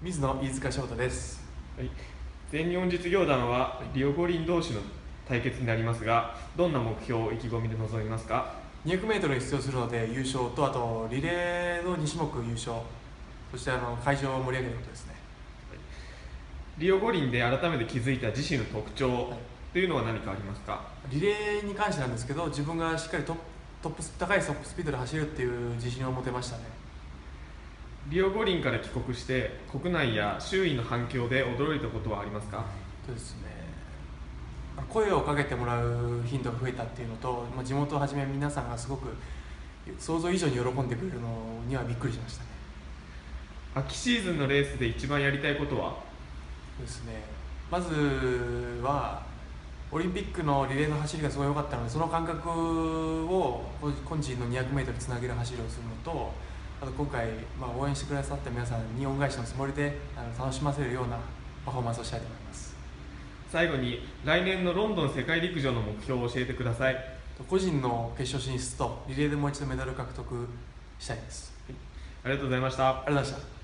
水野飯塚翔太です。 はい、全日本実業団はリオ五輪同士の対決になりますが、どんな目標、意気込みで臨みますか？ 200m に出場するので優勝と、あとリレーの2種目優勝、そして会場を盛り上げることですね。 リオ五輪で改めて気づいた自身の特徴というのは何かありますか？ リレーに関してなんですけど、自分がしっかり高いトップスピードで走るっていう自信を持てましたね。 リオ五輪から帰国して国内や周囲の反響で驚いたことはありますか？ そうですね、声をかけてもらう頻度が増えたっていうのと、地元をはじめ皆さんがすごく想像以上に喜んでくれるのにはびっくりしましたね。 秋シーズンのレースで一番やりたいことは？ そうですね、まずはオリンピックのリレーの走りがすごい良かったので、その感覚を今時の 200m つなげる走りをするのと、あと今回、応援してくださった皆さんに恩返しのつもりで楽しませるようなパフォーマンスをしたいと思います。 最後に来年のロンドン世界陸上の目標を教えてください。 個人の決勝進出とリレーでもう一度メダル獲得したいです。 ありがとうございました。 ありがとうございました。